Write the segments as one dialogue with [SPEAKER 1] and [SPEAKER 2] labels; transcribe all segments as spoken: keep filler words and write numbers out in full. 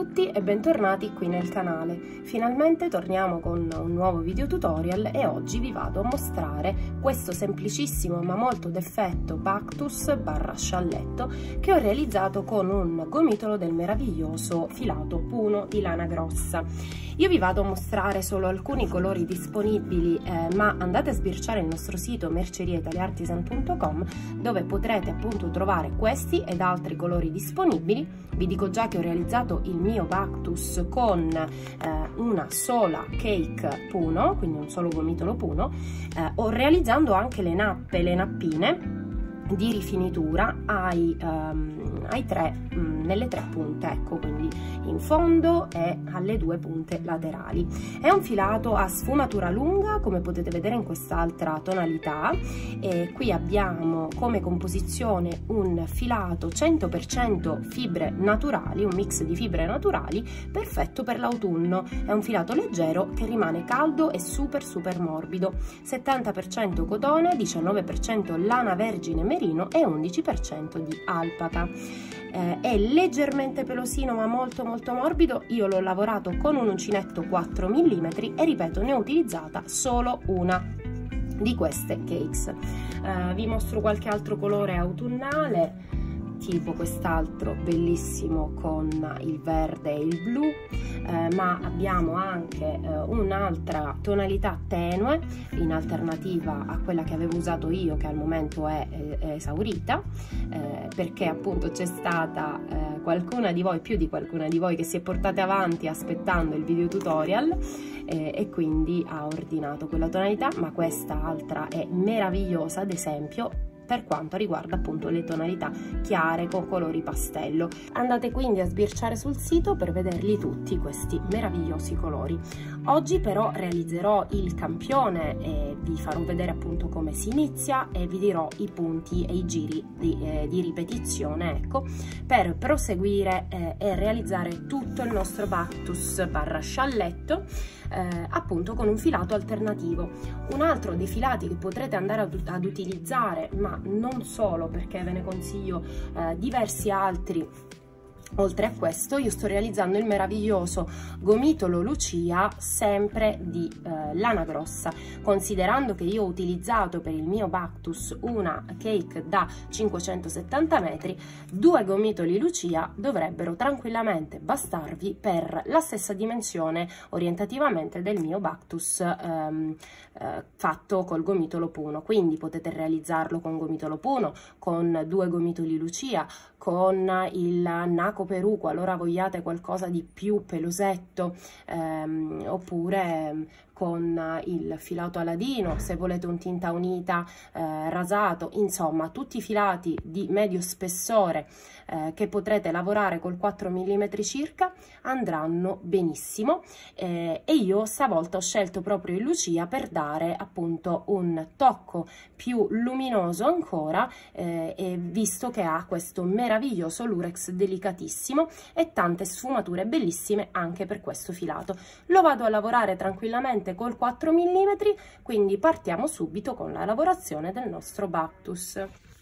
[SPEAKER 1] tutti e bentornati qui nel canale. Finalmente torniamo con un nuovo video tutorial e oggi vi vado a mostrare questo semplicissimo ma molto d'effetto Bactus barra scialletto che ho realizzato con un gomitolo del meraviglioso filato Puno di lana grossa. Io vi vado a mostrare solo alcuni colori disponibili, eh, ma andate a sbirciare il nostro sito merceria italiartisan punto com dove potrete appunto trovare questi ed altri colori disponibili. Vi dico già che ho realizzato il mio Bactus con eh, una sola cake Puno, quindi un solo gomitolo Puno, eh, ho realizzando anche le nappe, le nappine di rifinitura ai, um, ai tre, um, nelle tre punte, ecco, quindi in fondo e alle due punte laterali. È un filato a sfumatura lunga, come potete vedere in quest'altra tonalità, e qui abbiamo come composizione un filato cento per cento fibre naturali, un mix di fibre naturali perfetto per l'autunno. È un filato leggero che rimane caldo e super super morbido, settanta per cento cotone, diciannove per cento lana vergine merino e undici per cento di alpaca. Eh, è leggermente pelosino ma molto molto morbido. Io l'ho lavorato con un uncinetto quattro millimetri e ripeto, ne ho utilizzata solo una di queste cakes. Eh, vi mostro qualche altro colore autunnale, tipo quest'altro bellissimo con il verde e il blu, eh, ma abbiamo anche eh, un'altra tonalità tenue in alternativa a quella che avevo usato io, che al momento è, è, è esaurita, eh, perché appunto c'è stata eh, qualcuna di voi, più di qualcuna di voi, che si è portata avanti aspettando il video tutorial eh, e quindi ha ordinato quella tonalità, ma questa altra è meravigliosa, ad esempio per quanto riguarda appunto le tonalità chiare con colori pastello. Andate quindi a sbirciare sul sito per vederli tutti questi meravigliosi colori. Oggi però realizzerò il campione e vi farò vedere appunto come si inizia e vi dirò i punti e i giri di, eh, di ripetizione, ecco, per proseguire eh, e realizzare tutto il nostro Bactus barra scialletto eh, appunto con un filato alternativo. Un altro dei filati che potrete andare ad, ad utilizzare, ma non solo, perché ve ne consiglio eh, diversi altri oltre a questo, io sto realizzando il meraviglioso gomitolo Lucia, sempre di eh, lana grossa, considerando che io ho utilizzato per il mio Bactus una cake da cinquecentosettanta metri, due gomitoli Lucia dovrebbero tranquillamente bastarvi per la stessa dimensione orientativamente del mio Bactus ehm, eh, fatto col gomitolo Puno. Quindi potete realizzarlo con gomitolo Puno, con due gomitoli Lucia, con il Naco Perù qualora vogliate qualcosa di più pelosetto, ehm, oppure con il filato Aladino se volete un tinta unita eh, rasato. Insomma, tutti i filati di medio spessore eh, che potrete lavorare col quattro millimetri circa andranno benissimo, eh, e io stavolta ho scelto proprio il Lucia per dare appunto un tocco più luminoso ancora, eh, e visto che ha questo meraviglioso lurex delicatissimo e tante sfumature bellissime anche per questo filato. Lo vado a lavorare tranquillamente col quattro millimetri, quindi partiamo subito con la lavorazione del nostro Bactus.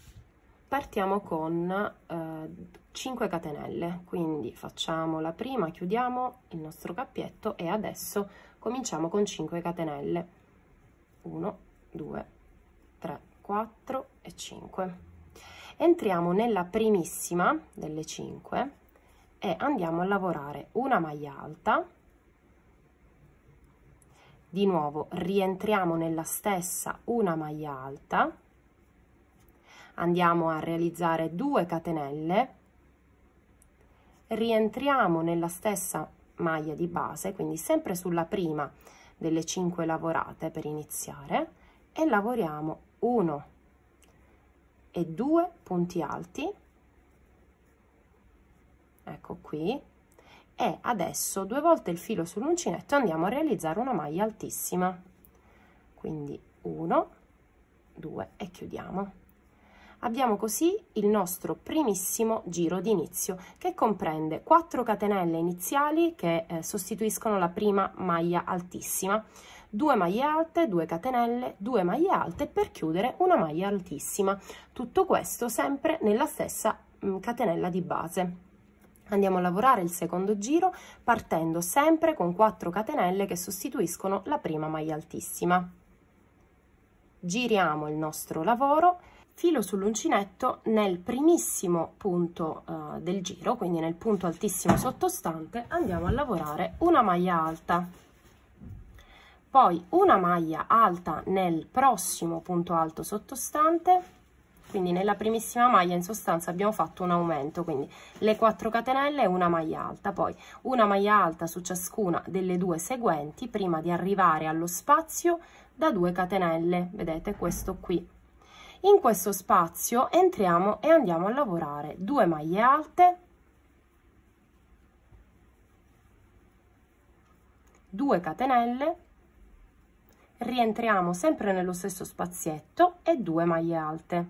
[SPEAKER 1] Partiamo con eh, cinque catenelle, quindi facciamo la prima, chiudiamo il nostro cappietto e adesso cominciamo con cinque catenelle. uno, due, tre, quattro e cinque. Entriamo nella primissima delle cinque e andiamo a lavorare una maglia alta. Di nuovo rientriamo nella stessa una maglia alta, andiamo a realizzare due catenelle, rientriamo nella stessa maglia di base, quindi sempre sulla prima delle cinque lavorate per iniziare, e lavoriamo uno e due punti alti, ecco qui. E adesso due volte il filo sull'uncinetto andiamo a realizzare una maglia altissima, quindi uno, due e chiudiamo. Abbiamo così il nostro primissimo giro di inizio, che comprende quattro catenelle iniziali che eh, sostituiscono la prima maglia altissima, due maglie alte, due catenelle, due maglie alte per chiudere una maglia altissima. Tutto questo sempre nella stessa mh, catenella di base. Andiamo a lavorare il secondo giro partendo sempre con quattro catenelle che sostituiscono la prima maglia altissima. Giriamo il nostro lavoro, filo sull'uncinetto nel primissimo punto uh, del giro, quindi nel punto altissimo sottostante, andiamo a lavorare una maglia alta, poi una maglia alta nel prossimo punto alto sottostante. Quindi nella primissima maglia in sostanza abbiamo fatto un aumento, quindi le quattro catenelle e una maglia alta, poi una maglia alta su ciascuna delle due seguenti prima di arrivare allo spazio da due catenelle, vedete questo qui. In questo spazio entriamo e andiamo a lavorare due maglie alte, due catenelle, rientriamo sempre nello stesso spazietto e due maglie alte.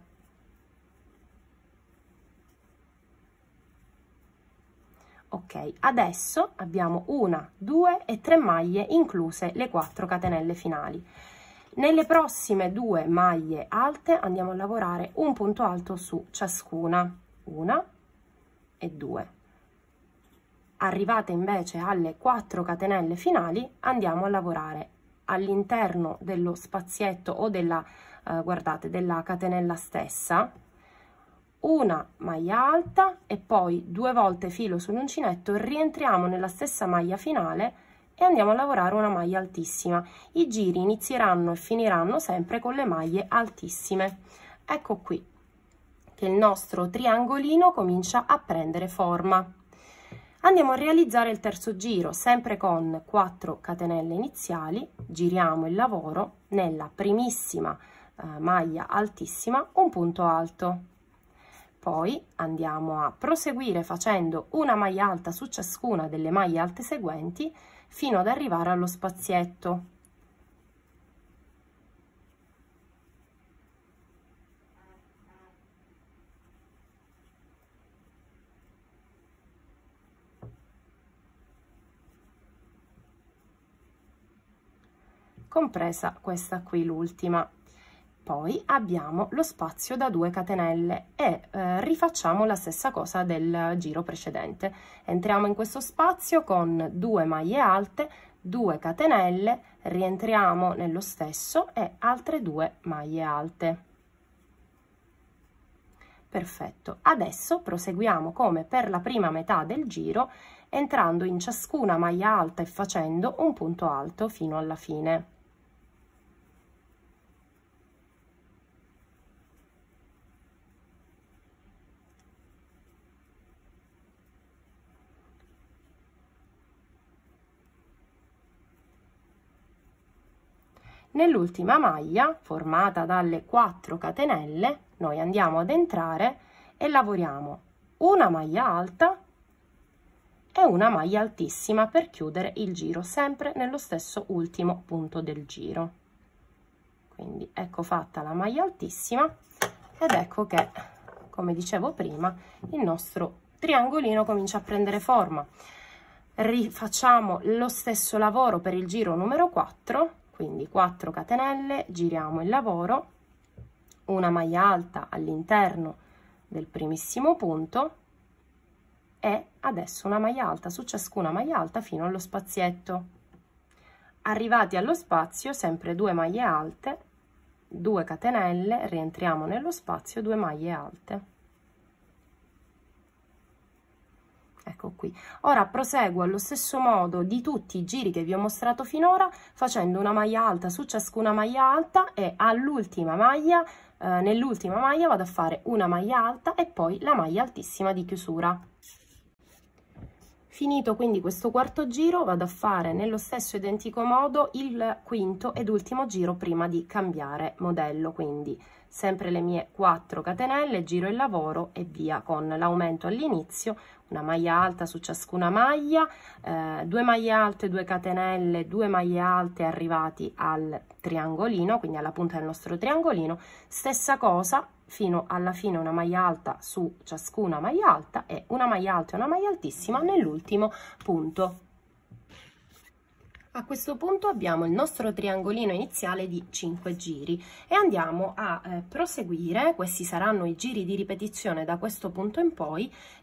[SPEAKER 1] Ok, adesso abbiamo una, due e tre maglie incluse le quattro catenelle finali. Nelle prossime due maglie alte andiamo a lavorare un punto alto su ciascuna, una e due. Arrivate invece alle quattro catenelle finali, andiamo a lavorare all'interno dello spazietto o della, eh, guardate, della catenella stessa, una maglia alta e poi due volte filo sull'uncinetto, rientriamo nella stessa maglia finale e andiamo a lavorare una maglia altissima. I giri inizieranno e finiranno sempre con le maglie altissime. Ecco qui che il nostro triangolino comincia a prendere forma. Andiamo a realizzare il terzo giro sempre con quattro catenelle iniziali, giriamo il lavoro nella primissima eh, maglia altissima, un punto alto. Poi andiamo a proseguire facendo una maglia alta su ciascuna delle maglie alte seguenti fino ad arrivare allo spazietto. Compresa questa qui, l'ultima. Poi abbiamo lo spazio da due catenelle e eh, rifacciamo la stessa cosa del giro precedente. Entriamo in questo spazio con due maglie alte, due catenelle, rientriamo nello stesso e altre due maglie alte. Perfetto, adesso proseguiamo come per la prima metà del giro, entrando in ciascuna maglia alta e facendo un punto alto fino alla fine. Nell'ultima maglia, formata dalle quattro catenelle, noi andiamo ad entrare e lavoriamo una maglia alta e una maglia altissima per chiudere il giro, sempre nello stesso ultimo punto del giro. Quindi ecco fatta la maglia altissima ed ecco che, come dicevo prima, il nostro triangolino comincia a prendere forma. Rifacciamo lo stesso lavoro per il giro numero quattro. Quindi quattro catenelle, giriamo il lavoro, una maglia alta all'interno del primissimo punto e adesso una maglia alta su ciascuna maglia alta fino allo spazietto. Arrivati allo spazio, sempre due maglie alte, due catenelle, rientriamo nello spazio, due maglie alte. Ecco qui. Ora proseguo allo stesso modo di tutti i giri che vi ho mostrato finora, facendo una maglia alta su ciascuna maglia alta e all'ultima maglia, eh, nell'ultima maglia vado a fare una maglia alta e poi la maglia altissima di chiusura. Finito quindi questo quarto giro, vado a fare nello stesso identico modo il quinto ed ultimo giro prima di cambiare modello, quindi sempre le mie quattro catenelle, giro il lavoro e via con l'aumento all'inizio, una maglia alta su ciascuna maglia, eh, due maglie alte, due catenelle, due maglie alte arrivati al triangolino, quindi alla punta del nostro triangolino, stessa cosa fino alla fine, una maglia alta su ciascuna maglia alta e una maglia alta e una maglia altissima nell'ultimo punto. A questo punto abbiamo il nostro triangolino iniziale di cinque giri e andiamo a eh, proseguire. Questi saranno i giri di ripetizione da questo punto in poi,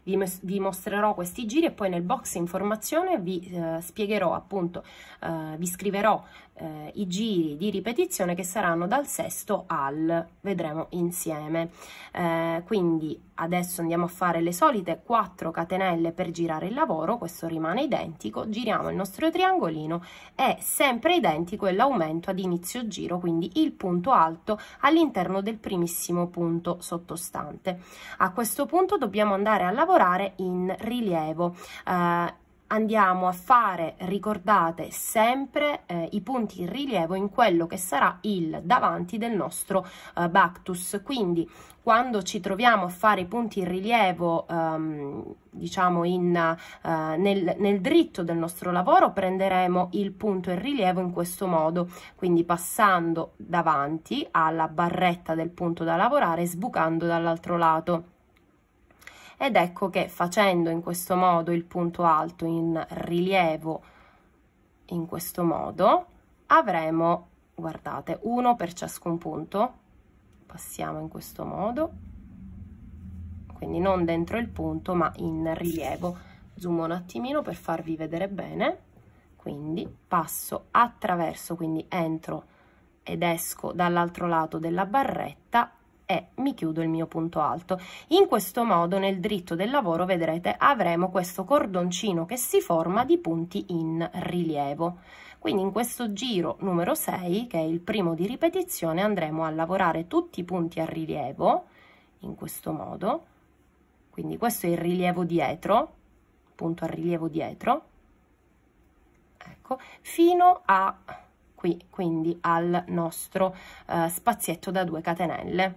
[SPEAKER 1] vi, vi mostrerò questi giri e poi nel box informazione vi eh, spiegherò appunto, eh, vi scriverò eh, i giri di ripetizione che saranno dal sesto al, vedremo insieme. Eh, quindi adesso andiamo a fare le solite quattro catenelle per girare il lavoro, questo rimane identico, giriamo il nostro triangolino, è sempre identico l'aumento ad inizio giro, quindi il punto alto all'interno del primissimo punto sottostante. A questo punto dobbiamo andare a lavorare in rilievo. Eh, andiamo a fare, ricordate sempre eh, i punti in rilievo in quello che sarà il davanti del nostro eh, Bactus, quindi quando ci troviamo a fare i punti in rilievo ehm, diciamo in, eh, nel, nel dritto del nostro lavoro prenderemo il punto in rilievo in questo modo, quindi passando davanti alla barretta del punto da lavorare e sbucando dall'altro lato. Ed ecco che facendo in questo modo il punto alto in rilievo in questo modo avremo, guardate, uno per ciascun punto, passiamo in questo modo, quindi non dentro il punto ma in rilievo. Zoom un attimino per farvi vedere bene, quindi passo attraverso, quindi entro ed esco dall'altro lato della barretta e mi chiudo il mio punto alto. In questo modo nel dritto del lavoro vedrete avremo questo cordoncino che si forma di punti in rilievo. Quindi in questo giro numero sei, che è il primo di ripetizione, andremo a lavorare tutti i punti a rilievo in questo modo, quindi questo è il rilievo dietro, punto a rilievo dietro, ecco, fino a qui, quindi al nostro eh, spazietto da due catenelle.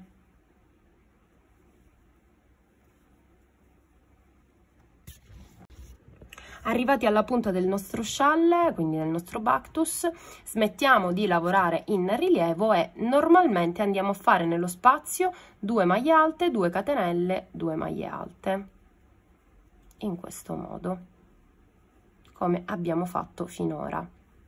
[SPEAKER 1] Arrivati alla punta del nostro scialle, quindi del nostro Bactus, smettiamo di lavorare in rilievo e normalmente andiamo a fare nello spazio due maglie alte, due catenelle, due maglie alte, in questo modo, come abbiamo fatto finora.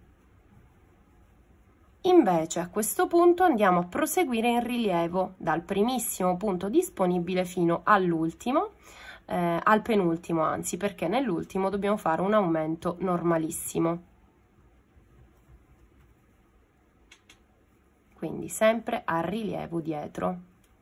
[SPEAKER 1] Invece a questo punto andiamo a proseguire in rilievo dal primissimo punto disponibile fino all'ultimo, Eh, al penultimo anzi, perché nell'ultimo dobbiamo fare un aumento normalissimo, quindi sempre a rilievo dietro.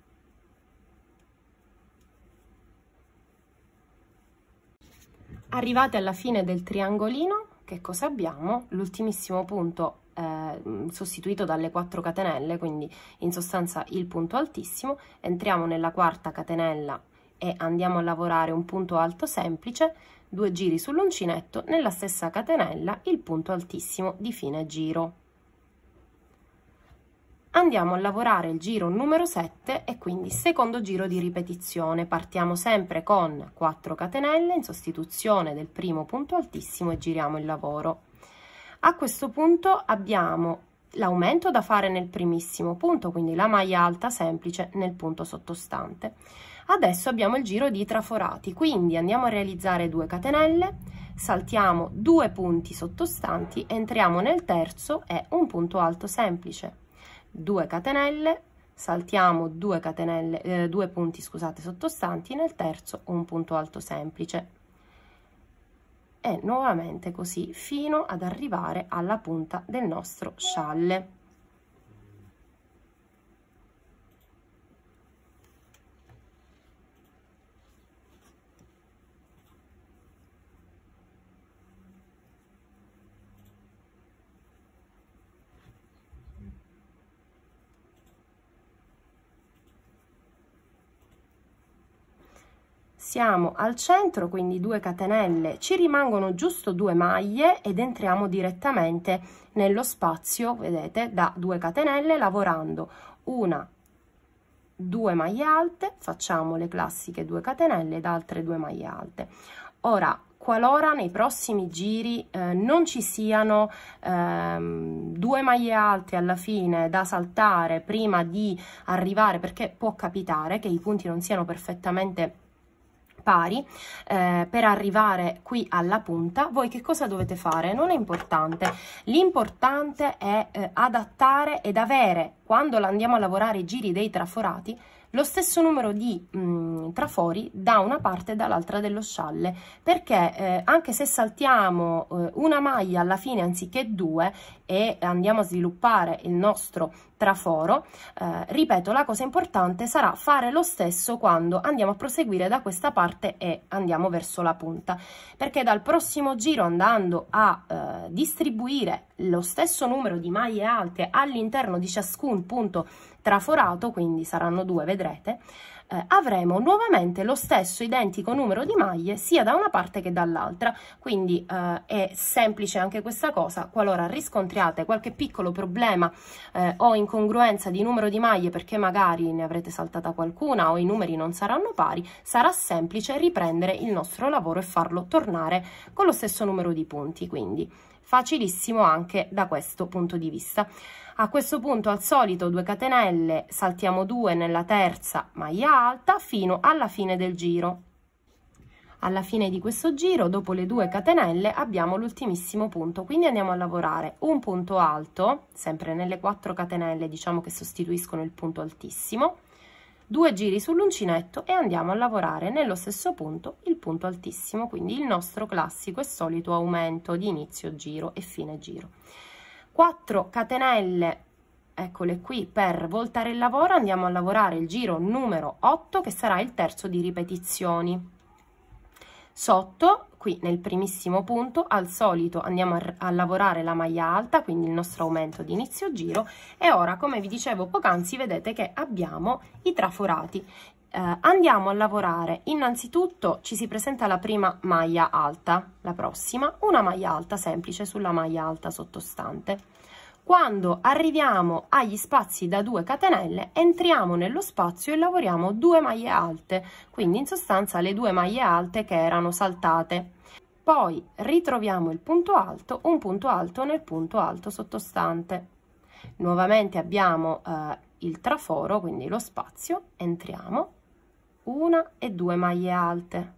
[SPEAKER 1] Arrivate alla fine del triangolino, che cosa abbiamo? L'ultimissimo punto eh, sostituito dalle quattro catenelle, quindi in sostanza il punto altissimo. Entriamo nella quarta catenella e andiamo a lavorare un punto alto semplice, due giri sull'uncinetto, nella stessa catenella il punto altissimo di fine giro. Andiamo a lavorare il giro numero sette e quindi secondo giro di ripetizione. Partiamo sempre con quattro catenelle in sostituzione del primo punto altissimo e giriamo il lavoro. A questo punto abbiamo l'aumento da fare nel primissimo punto, quindi la maglia alta semplice nel punto sottostante. Adesso abbiamo il giro di traforati, quindi andiamo a realizzare due catenelle, saltiamo due punti sottostanti, entriamo nel terzo e un punto alto semplice, due catenelle, saltiamo due catenelle, eh, due punti scusate sottostanti, nel terzo un punto alto semplice e nuovamente così fino ad arrivare alla punta del nostro scialle. Siamo al centro, quindi due catenelle, ci rimangono giusto due maglie ed entriamo direttamente nello spazio, vedete, da due catenelle, lavorando una, due maglie alte, facciamo le classiche due catenelle ed altre due maglie alte. Ora, qualora nei prossimi giri eh, non ci siano ehm, due maglie alte alla fine da saltare prima di arrivare, perché può capitare che i punti non siano perfettamente pari, eh, per arrivare qui alla punta, voi che cosa dovete fare? Non è importante, l'importante è eh, adattare ed avere quando andiamo a lavorare i giri dei traforati, lo stesso numero di mh, trafori da una parte e dall'altra dello scialle, perché eh, anche se saltiamo eh, una maglia alla fine anziché due e andiamo a sviluppare il nostro traforo, eh, ripeto, la cosa importante sarà fare lo stesso quando andiamo a proseguire da questa parte e andiamo verso la punta, perché dal prossimo giro, andando a eh, distribuire lo stesso numero di maglie alte all'interno di ciascun punto traforato, quindi saranno due, vedrete, eh, avremo nuovamente lo stesso identico numero di maglie sia da una parte che dall'altra. Quindi eh, è semplice anche questa cosa. Qualora riscontriate qualche piccolo problema eh, o incongruenza di numero di maglie, perché magari ne avrete saltata qualcuna o i numeri non saranno pari, sarà semplice riprendere il nostro lavoro e farlo tornare con lo stesso numero di punti, quindi facilissimo anche da questo punto di vista. A questo punto, al solito, due catenelle, saltiamo due nella terza maglia alta fino alla fine del giro. Alla fine di questo giro, dopo le due catenelle, abbiamo l'ultimissimo punto, quindi andiamo a lavorare un punto alto, sempre nelle quattro catenelle, diciamo che sostituiscono il punto altissimo, due giri sull'uncinetto e andiamo a lavorare nello stesso punto il punto altissimo, quindi il nostro classico e solito aumento di inizio giro e fine giro. quattro catenelle, eccole qui, per voltare il lavoro. Andiamo a lavorare il giro numero otto, che sarà il terzo di ripetizioni. Sotto, qui nel primissimo punto, al solito andiamo a, a lavorare la maglia alta, quindi il nostro aumento di inizio giro, e ora, come vi dicevo poc'anzi, vedete che abbiamo i traforati. Eh, andiamo a lavorare, innanzitutto ci si presenta la prima maglia alta, la prossima una maglia alta semplice sulla maglia alta sottostante. Quando arriviamo agli spazi da due catenelle, entriamo nello spazio e lavoriamo due maglie alte, quindi in sostanza le due maglie alte che erano saltate. Poi ritroviamo il punto alto, un punto alto nel punto alto sottostante. Nuovamente abbiamo eh, il traforo, quindi lo spazio, entriamo, una e due maglie alte,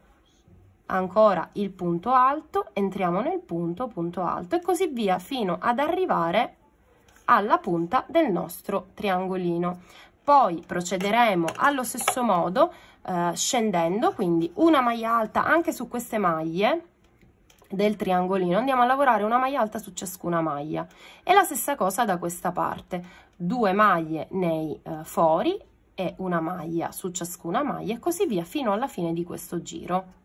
[SPEAKER 1] ancora il punto alto, entriamo nel punto, punto alto e così via fino ad arrivare alla punta del nostro triangolino. Poi procederemo allo stesso modo eh, scendendo, quindi una maglia alta anche su queste maglie del triangolino, andiamo a lavorare una maglia alta su ciascuna maglia, e la stessa cosa da questa parte, due maglie nei eh, fori e una maglia su ciascuna maglia e così via fino alla fine di questo giro.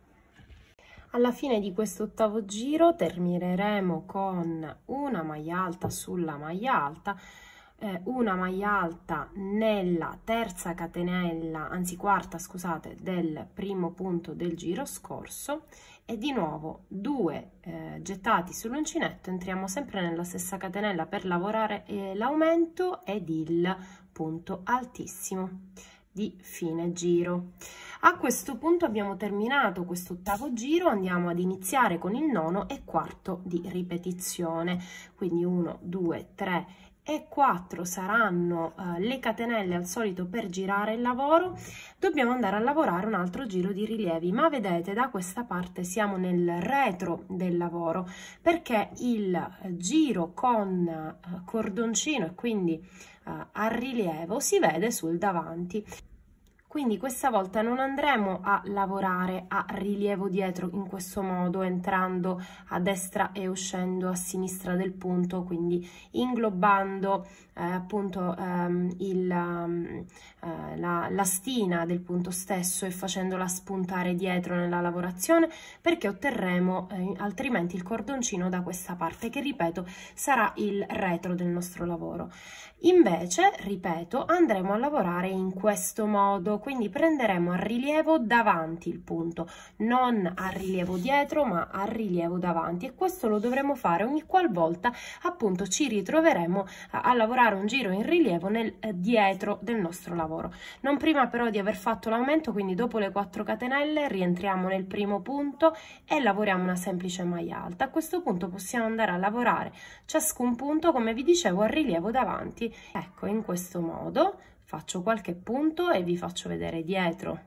[SPEAKER 1] Alla fine di questo ottavo giro termineremo con una maglia alta sulla maglia alta, eh, una maglia alta nella terza catenella, anzi quarta scusate, del primo punto del giro scorso, e di nuovo due eh, gettati sull'uncinetto, entriamo sempre nella stessa catenella per lavorare eh, l'aumento ed il punto altissimo di fine giro. A questo punto abbiamo terminato questo ottavo giro, andiamo ad iniziare con il nono e quarto di ripetizione, quindi uno, due, tre e quattro saranno uh, le catenelle al solito per girare il lavoro. Dobbiamo andare a lavorare un altro giro di rilievi, ma vedete da questa parte siamo nel retro del lavoro, perché il giro con uh, cordoncino e quindi uh, a rilievo si vede sul davanti. Quindi questa volta non andremo a lavorare a rilievo dietro in questo modo, entrando a destra e uscendo a sinistra del punto, quindi inglobando eh, appunto ehm, il, um, eh, la, la stina del punto stesso e facendola spuntare dietro nella lavorazione, perché otterremo eh, altrimenti il cordoncino da questa parte, che ripeto sarà il retro del nostro lavoro. Invece, ripeto, andremo a lavorare in questo modo, quindi prenderemo a rilievo davanti il punto, non a rilievo dietro ma a rilievo davanti, e questo lo dovremo fare ogni qualvolta appunto ci ritroveremo a, a lavorare un giro in rilievo nel eh, dietro del nostro lavoro. Non prima però di aver fatto l'aumento, quindi dopo le quattro catenelle rientriamo nel primo punto e lavoriamo una semplice maglia alta. A questo punto possiamo andare a lavorare ciascun punto, come vi dicevo, a rilievo davanti. Ecco, in questo modo faccio qualche punto e vi faccio vedere dietro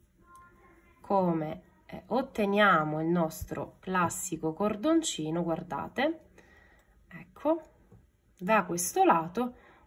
[SPEAKER 1] come eh, otteniamo il nostro classico cordoncino. Guardate, ecco, da questo lato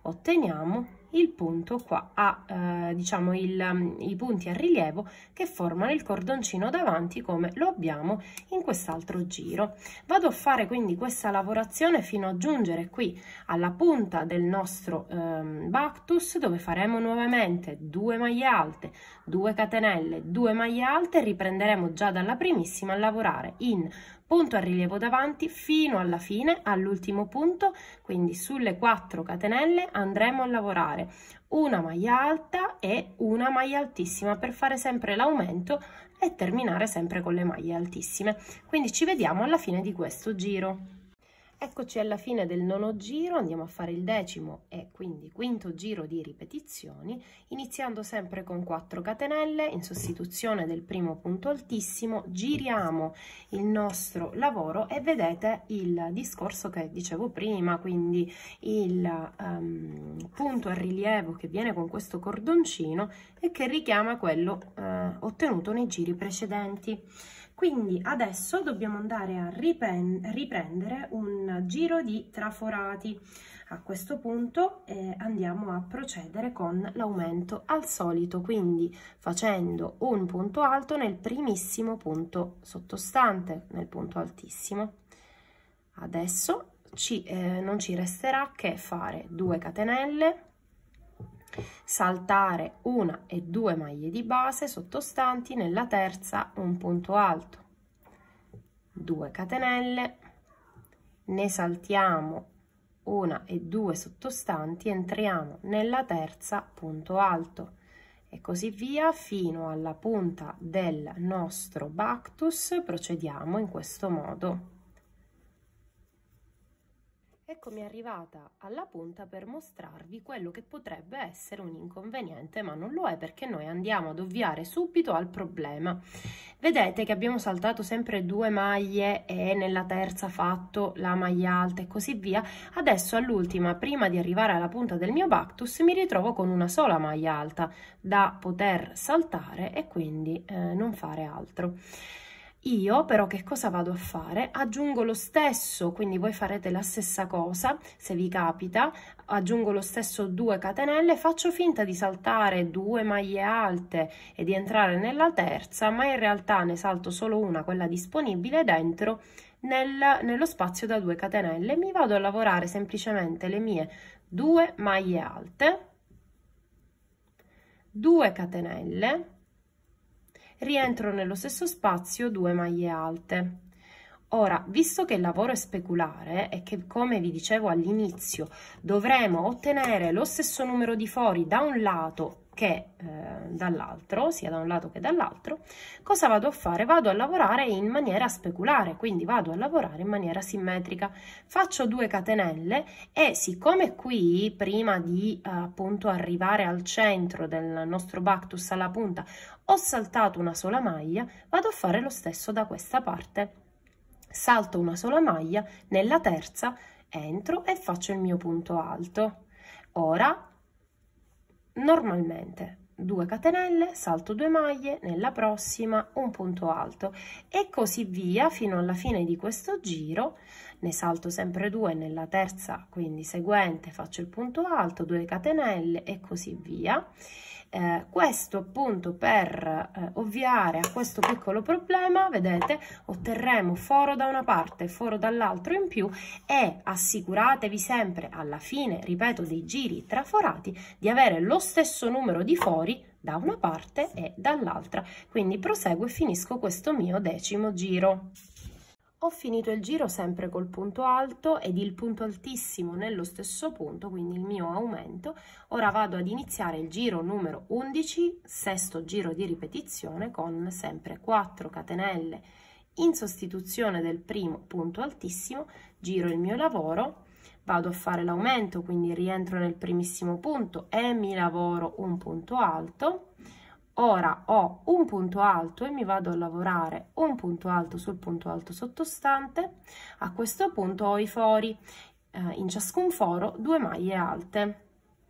[SPEAKER 1] otteniamo il punto qua, a, eh, diciamo il, i punti a rilievo che formano il cordoncino davanti, come lo abbiamo in quest'altro giro. Vado a fare quindi questa lavorazione fino a giungere qui alla punta del nostro ehm, Bactus, dove faremo nuovamente due maglie alte, due catenelle, due maglie alte, e riprenderemo già dalla primissima a lavorare in punto a rilievo davanti fino alla fine, all'ultimo punto. Quindi sulle quattro catenelle andremo a lavorare una maglia alta e una maglia altissima per fare sempre l'aumento e terminare sempre con le maglie altissime. Quindi ci vediamo alla fine di questo giro. Eccoci alla fine del nono giro, andiamo a fare il decimo e quindi quinto giro di ripetizioni, iniziando sempre con quattro catenelle in sostituzione del primo punto altissimo. Giriamo il nostro lavoro e vedete il discorso che dicevo prima, quindi il um, punto a rilievo che viene con questo cordoncino e che richiama quello uh, ottenuto nei giri precedenti. Quindi adesso dobbiamo andare a riprendere un giro di traforati. A questo punto eh, andiamo a procedere con l'aumento al solito, quindi facendo un punto alto nel primissimo punto sottostante, nel punto altissimo. Adesso ci, eh, non ci resterà che fare due catenelle, saltare una e due maglie di base sottostanti, nella terza un punto alto, due catenelle, ne saltiamo una e due sottostanti, entriamo nella terza, punto alto, e così via fino alla punta del nostro Bactus. Procediamo in questo modo. Eccomi arrivata alla punta per mostrarvi quello che potrebbe essere un inconveniente, ma non lo è, perché noi andiamo ad ovviare subito al problema. Vedete che abbiamo saltato sempre due maglie e nella terza fatto la maglia alta e così via. Adesso all'ultima, prima di arrivare alla punta del mio Bactus, mi ritrovo con una sola maglia alta da poter saltare e quindi eh, non fare altro. Io però che cosa vado a fare? Aggiungo lo stesso, quindi voi farete la stessa cosa se vi capita, aggiungo lo stesso due catenelle, faccio finta di saltare due maglie alte e di entrare nella terza, ma in realtà ne salto solo una, quella disponibile, dentro nel, nello spazio da due catenelle. Mi vado a lavorare semplicemente le mie due maglie alte, due catenelle, rientro nello stesso spazio, due maglie alte. Ora, visto che il lavoro è speculare e che, come vi dicevo all'inizio, dovremo ottenere lo stesso numero di fori da un lato che eh, dall'altro, sia da un lato che dall'altro, cosa vado a fare? Vado a lavorare in maniera speculare, quindi vado a lavorare in maniera simmetrica. Faccio due catenelle e siccome qui, prima di eh, appunto arrivare al centro del nostro Bactus, alla punta, ho saltato una sola maglia, vado a fare lo stesso da questa parte. Salto una sola maglia, nella terza entro e faccio il mio punto alto. Ora, normalmente due catenelle, salto due maglie, nella prossima un punto alto e così via fino alla fine di questo giro. Ne salto sempre due nella terza, quindi seguente, faccio il punto alto, due catenelle e così via. Eh, questo appunto per eh, ovviare a questo piccolo problema. Vedete, otterremo foro da una parte, foro dall'altro in più, e assicuratevi sempre alla fine, ripeto, dei giri traforati di avere lo stesso numero di fori da una parte e dall'altra. Quindi proseguo e finisco questo mio decimo giro. Ho finito il giro sempre col punto alto ed il punto altissimo nello stesso punto, quindi il mio aumento. Ora vado ad iniziare il giro numero undici, sesto giro di ripetizione, con sempre quattro catenelle in sostituzione del primo punto altissimo. Giro il mio lavoro, vado a fare l'aumento, quindi rientro nel primissimo punto e mi lavoro un punto alto. Ora ho un punto alto e mi vado a lavorare un punto alto sul punto alto sottostante. A questo punto ho i fori, eh, in ciascun foro due maglie alte,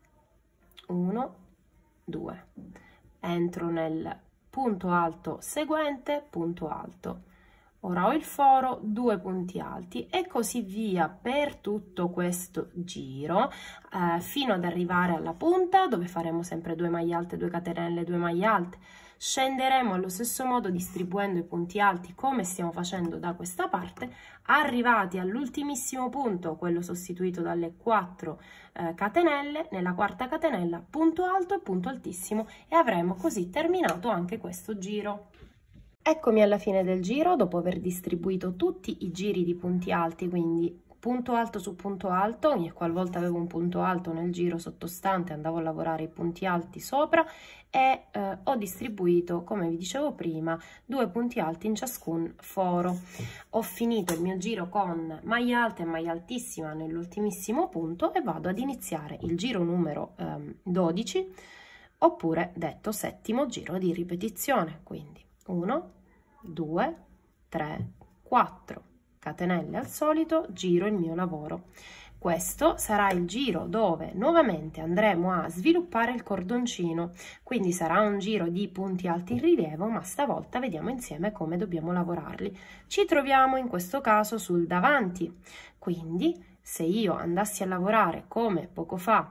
[SPEAKER 1] uno, due, entro nel punto alto seguente, punto alto, ora ho il foro, due punti alti e così via per tutto questo giro eh, fino ad arrivare alla punta dove faremo sempre due maglie alte, due catenelle, due maglie alte. Scenderemo allo stesso modo distribuendo i punti alti come stiamo facendo da questa parte. Arrivati all'ultimissimo punto, quello sostituito dalle quattro eh, catenelle, nella quarta catenella punto alto e punto altissimo, e avremo così terminato anche questo giro. Eccomi alla fine del giro dopo aver distribuito tutti i giri di punti alti, quindi punto alto su punto alto, ogni qualvolta avevo un punto alto nel giro sottostante andavo a lavorare i punti alti sopra, e eh, ho distribuito, come vi dicevo prima, due punti alti in ciascun foro. Ho finito il mio giro con maglia alta e maglia altissima nell'ultimissimo punto e vado ad iniziare il giro numero ehm, dodici, oppure detto settimo giro di ripetizione, quindi uno, due, tre, quattro catenelle al solito, giro il mio lavoro. Questo sarà il giro dove nuovamente andremo a sviluppare il cordoncino, quindi sarà un giro di punti alti in rilievo, ma stavolta vediamo insieme come dobbiamo lavorarli. Ci troviamo in questo caso sul davanti, quindi se io andassi a lavorare come poco fa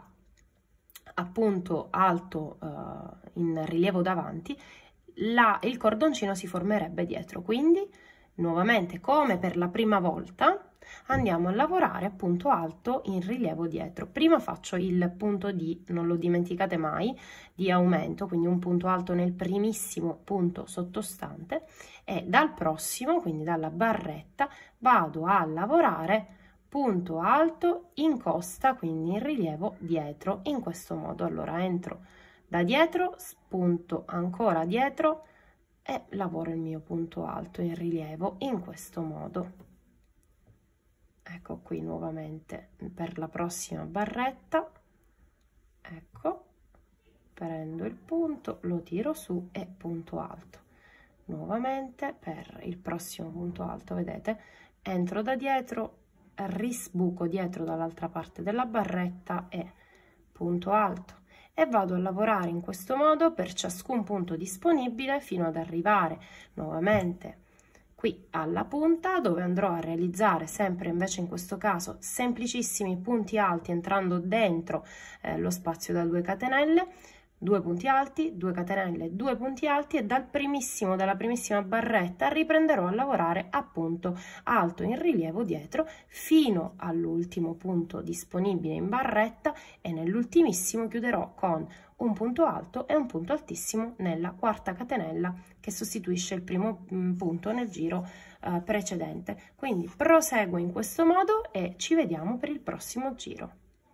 [SPEAKER 1] a punto alto eh, in rilievo davanti, la, il cordoncino si formerebbe dietro, quindi nuovamente come per la prima volta andiamo a lavorare a punto alto in rilievo dietro. Prima faccio il punto D, non lo dimenticate mai, di aumento, quindi un punto alto nel primissimo punto sottostante, e dal prossimo, quindi dalla barretta, vado a lavorare punto alto in costa, quindi in rilievo dietro, in questo modo. Allora entro da dietro, spunto ancora dietro e lavoro il mio punto alto in rilievo in questo modo. Ecco qui nuovamente per la prossima barretta, ecco, prendo il punto, lo tiro su e punto alto. Nuovamente per il prossimo punto alto, vedete, entro da dietro, risbuco dietro dall'altra parte della barretta e punto alto, e vado a lavorare in questo modo per ciascun punto disponibile fino ad arrivare nuovamente qui alla punta, dove andrò a realizzare sempre invece in questo caso semplicissimi punti alti entrando dentro eh, lo spazio da due catenelle, due punti alti, due catenelle, due punti alti, e dal primissimo dalla primissima barretta riprenderò a lavorare a punto alto in rilievo dietro fino all'ultimo punto disponibile in barretta, e nell'ultimissimo chiuderò con un punto alto e un punto altissimo nella quarta catenella che sostituisce il primo punto nel giro eh, precedente. Quindi proseguo in questo modo e ci vediamo per il prossimo giro.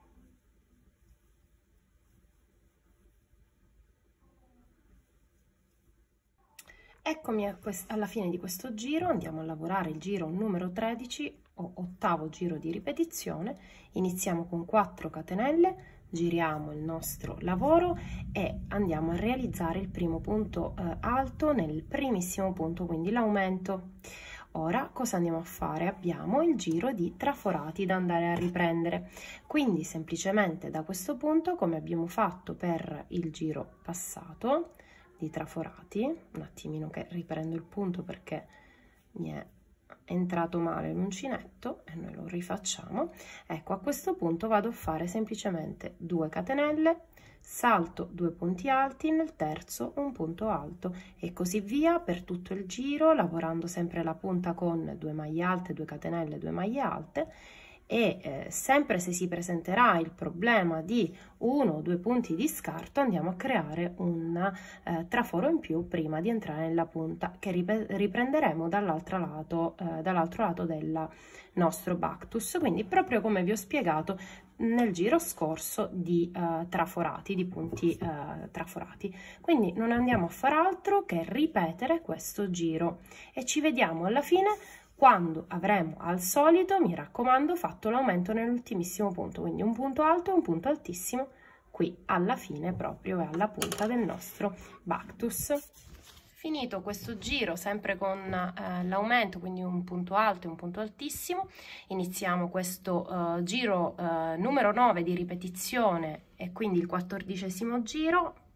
[SPEAKER 1] Eccomi alla fine di questo giro, andiamo a lavorare il giro numero tredici o ottavo giro di ripetizione. Iniziamo con quattro catenelle, giriamo il nostro lavoro e andiamo a realizzare il primo punto eh, alto nel primissimo punto, quindi l'aumento. Ora cosa andiamo a fare? Abbiamo il giro di traforati da andare a riprendere, quindi semplicemente da questo punto, come abbiamo fatto per il giro passato di traforati, un attimino che riprendo il punto perché mi è entrato male l'uncinetto e noi lo rifacciamo. Ecco, a questo punto vado a fare semplicemente due catenelle, salto due punti alti, nel terzo un punto alto e così via per tutto il giro, lavorando sempre la punta con due maglie alte, due catenelle, due maglie alte. E eh, sempre se si presenterà il problema di uno o due punti di scarto, andiamo a creare un eh, traforo in più prima di entrare nella punta, che riprenderemo dall'altro lato, eh, dall'altro lato del nostro Bactus, quindi proprio come vi ho spiegato nel giro scorso di eh, traforati, di punti eh, traforati. Quindi non andiamo a fare altro che ripetere questo giro e ci vediamo alla fine, quando avremo al solito, mi raccomando, fatto l'aumento nell'ultimissimo punto, quindi un punto alto e un punto altissimo qui alla fine, proprio alla punta del nostro Bactus. Finito questo giro sempre con eh, l'aumento, quindi un punto alto e un punto altissimo, iniziamo questo eh, giro eh, numero nove di ripetizione e quindi il quattordicesimo giro.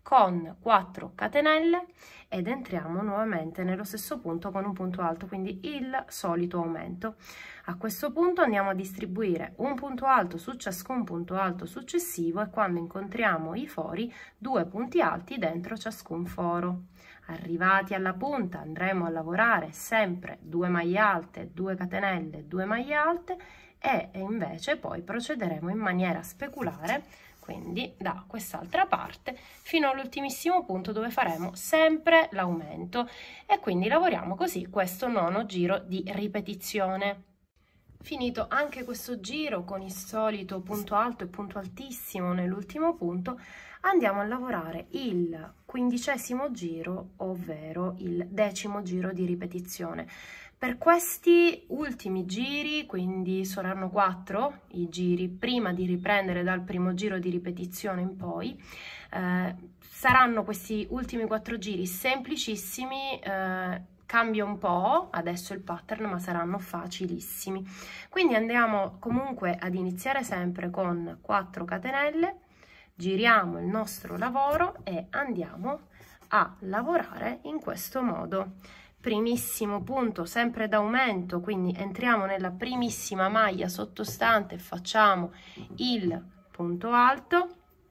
[SPEAKER 1] con quattro catenelle ed entriamo nuovamente nello stesso punto con un punto alto, quindi il solito aumento. A questo punto andiamo a distribuire un punto alto su ciascun punto alto successivo e quando incontriamo i fori, due punti alti dentro ciascun foro. Arrivati alla punta andremo a lavorare sempre due maglie alte, due catenelle, due maglie alte e invece poi procederemo in maniera speculare, quindi da quest'altra parte fino all'ultimissimo punto dove faremo sempre l'aumento e quindi lavoriamo così questo nono giro di ripetizione. Finito anche questo giro con il solito punto alto e punto altissimo nell'ultimo punto, andiamo a lavorare il quindicesimo giro, ovvero il decimo giro di ripetizione. Per questi ultimi giri, quindi saranno quattro i giri prima di riprendere dal primo giro di ripetizione in poi, eh, saranno questi ultimi quattro giri semplicissimi, eh, cambia un po' adesso il pattern, ma saranno facilissimi. Quindi andiamo comunque ad iniziare sempre con quattro catenelle, giriamo il nostro lavoro e andiamo a lavorare in questo modo. Primissimo punto sempre d'aumento, quindi entriamo nella primissima maglia sottostante e facciamo il punto alto.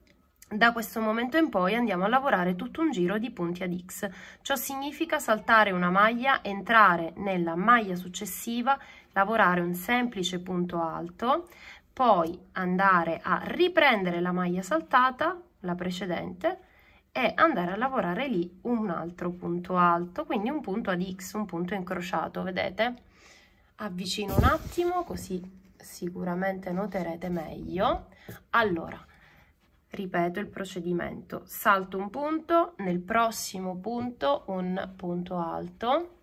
[SPEAKER 1] Da questo momento in poi andiamo a lavorare tutto un giro di punti ad X. Ciò significa saltare una maglia, entrare nella maglia successiva, lavorare un semplice punto alto, poi andare a riprendere la maglia saltata, la precedente, e andare a lavorare lì un altro punto alto, quindi un punto ad X, un punto incrociato, vedete? Avvicino un attimo così sicuramente noterete meglio. Allora, ripeto il procedimento: salto un punto, nel prossimo punto un punto alto,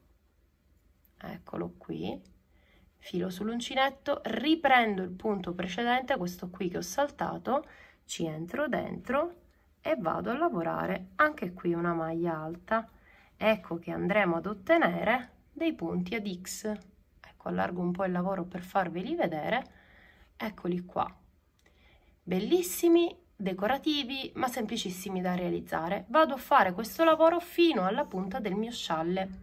[SPEAKER 1] eccolo qui, filo sull'uncinetto, riprendo il punto precedente, questo qui che ho saltato, ci entro dentro e vado a lavorare anche qui una maglia alta. Ecco che andremo ad ottenere dei punti ad X. Ecco, allargo un po' il lavoro per farveli vedere, eccoli qua, bellissimi, decorativi ma semplicissimi da realizzare. Vado a fare questo lavoro fino alla punta del mio scialle.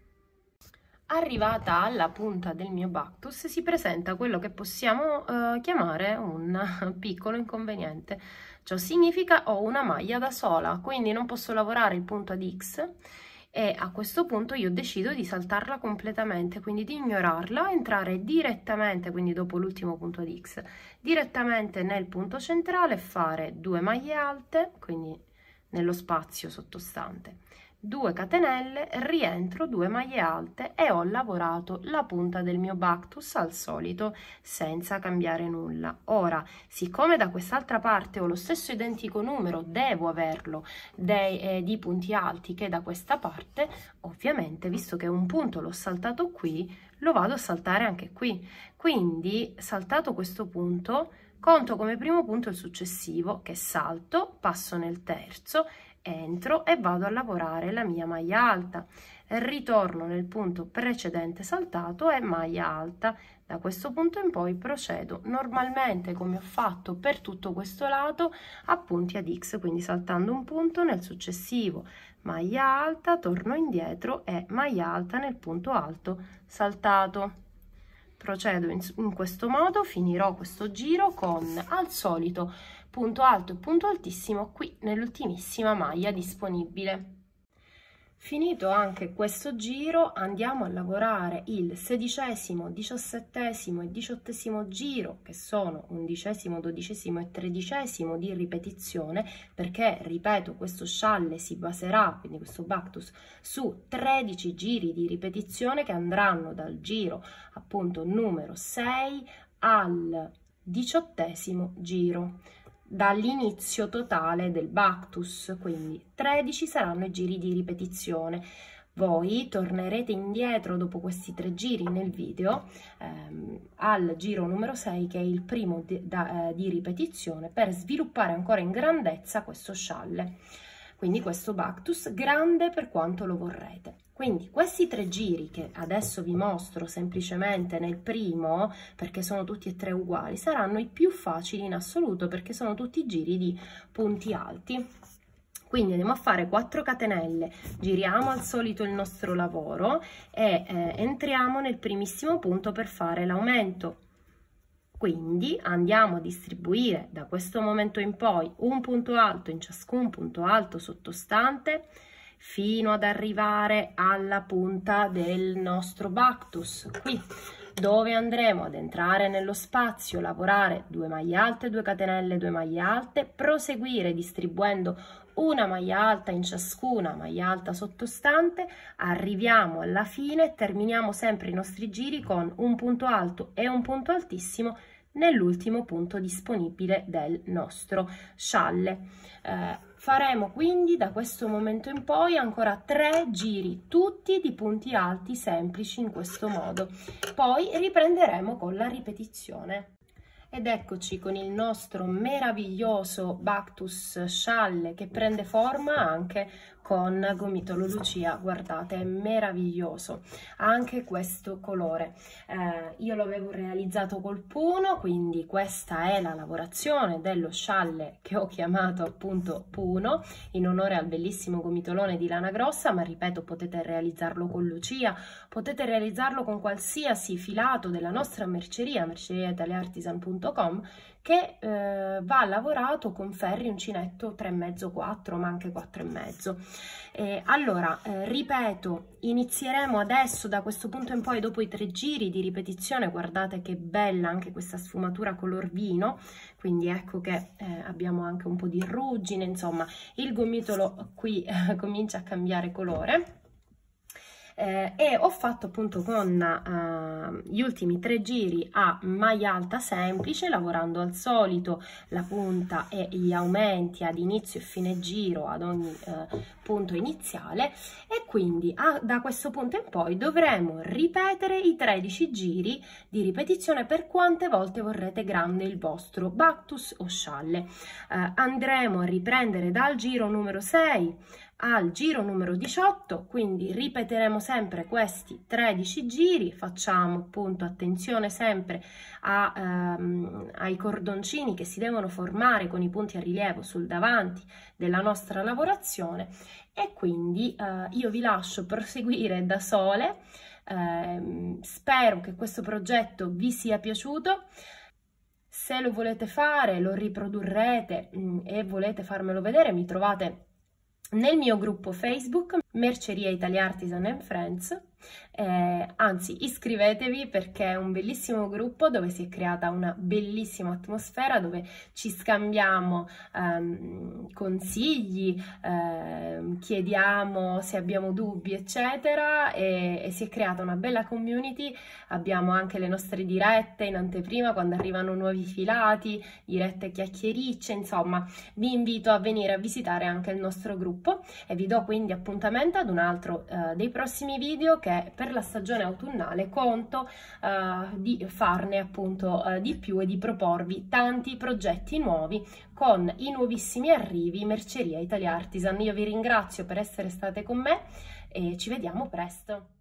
[SPEAKER 1] Arrivata alla punta del mio Bactus si presenta quello che possiamo eh, chiamare un piccolo inconveniente. Ciò significa ho una maglia da sola, quindi non posso lavorare il punto ad X e a questo punto io decido di saltarla completamente, quindi di ignorarla, entrare direttamente, quindi dopo l'ultimo punto ad X, direttamente nel punto centrale e fare due maglie alte, quindi nello spazio sottostante, due catenelle, rientro, due maglie alte e ho lavorato la punta del mio Bactus al solito senza cambiare nulla. Ora, siccome da quest'altra parte ho lo stesso identico numero, devo averlo dei, eh, di punti alti che da questa parte, ovviamente visto che un punto l'ho saltato qui, lo vado a saltare anche qui. Quindi saltato questo punto, conto come primo punto il successivo, che salto, passo nel terzo, entro e vado a lavorare la mia maglia alta, ritorno nel punto precedente saltato e maglia alta. Da questo punto in poi procedo normalmente come ho fatto per tutto questo lato a punti ad X, quindi saltando un punto nel successivo, maglia alta, torno indietro e maglia alta nel punto alto saltato. Procedo in, in questo modo, finirò questo giro con al solito punto alto e punto altissimo qui nell'ultimissima maglia disponibile. Finito anche questo giro andiamo a lavorare il sedicesimo, diciassettesimo e diciottesimo giro, che sono undicesimo, dodicesimo e tredicesimo di ripetizione, perché ripeto questo scialle si baserà, quindi questo Bactus, su tredici giri di ripetizione che andranno dal giro appunto numero sei al diciottesimo giro, dall'inizio totale del Bactus, quindi tredici saranno i giri di ripetizione. Voi tornerete indietro dopo questi tre giri nel video ehm, al giro numero sei, che è il primo di, da, eh, di ripetizione, per sviluppare ancora in grandezza questo scialle, quindi questo Bactus grande per quanto lo vorrete. Quindi questi tre giri che adesso vi mostro semplicemente nel primo, perché sono tutti e tre uguali, saranno i più facili in assoluto perché sono tutti giri di punti alti. Quindi andiamo a fare quattro catenelle, giriamo al solito il nostro lavoro e eh, entriamo nel primissimo punto per fare l'aumento. Quindi andiamo a distribuire da questo momento in poi un punto alto in ciascun punto alto sottostante fino ad arrivare alla punta del nostro Bactus, qui dove andremo ad entrare nello spazio, lavorare due maglie alte, due catenelle, due maglie alte, proseguire distribuendo una maglia alta in ciascuna maglia alta sottostante, arriviamo alla fine e terminiamo sempre i nostri giri con un punto alto e un punto altissimo nell'ultimo punto disponibile del nostro scialle. Eh, faremo quindi da questo momento in poi ancora tre giri, tutti di punti alti semplici in questo modo. Poi riprenderemo con la ripetizione. Ed eccoci con il nostro meraviglioso Bactus scialle che prende forma anche con gomitolo Lucia. Guardate, è meraviglioso anche questo colore. Eh, io lo avevo realizzato col puno, quindi questa è la lavorazione dello scialle che ho chiamato appunto puno in onore al bellissimo gomitolone di lana grossa, ma ripeto, potete realizzarlo con Lucia, potete realizzarlo con qualsiasi filato della nostra merceria, merceria italia artisan punto com, che eh, va lavorato con ferri uncinetto tre e mezzo quattro, ma anche quattro e mezzo. Eh, allora, eh, ripeto, inizieremo adesso da questo punto in poi, dopo i tre giri di ripetizione. Guardate che bella anche questa sfumatura color vino, quindi ecco che eh, abbiamo anche un po' di ruggine, insomma il gomitolo qui eh, comincia a cambiare colore. Eh, e ho fatto appunto con uh, gli ultimi tre giri a maglia alta semplice, lavorando al solito la punta e gli aumenti ad inizio e fine giro ad ogni uh, punto iniziale, e quindi a, da questo punto in poi dovremo ripetere i tredici giri di ripetizione per quante volte vorrete grande il vostro Bactus o scialle. Uh, andremo a riprendere dal giro numero sei al giro numero diciotto, quindi ripeteremo sempre questi tredici giri. Facciamo appunto attenzione sempre a, ehm, ai cordoncini che si devono formare con i punti a rilievo sul davanti della nostra lavorazione, e quindi eh, io vi lascio proseguire da sole. Eh, spero che questo progetto vi sia piaciuto. Se lo volete fare, lo riprodurrete mh, e volete farmelo vedere, mi trovate nel mio gruppo Facebook Merceria Italia Artisan and Friends. Eh, anzi, iscrivetevi, perché è un bellissimo gruppo dove si è creata una bellissima atmosfera, dove ci scambiamo ehm, consigli, ehm, chiediamo se abbiamo dubbi eccetera, e, e si è creata una bella community. Abbiamo anche le nostre dirette in anteprima quando arrivano nuovi filati, dirette chiacchiericce, insomma vi invito a venire a visitare anche il nostro gruppo, e vi do quindi appuntamento ad un altro eh, dei prossimi video, che per la stagione autunnale conto uh, di farne appunto uh, di più e di proporvi tanti progetti nuovi con i nuovissimi arrivi Merceria Italia Artisan. Io vi ringrazio per essere state con me e ci vediamo presto.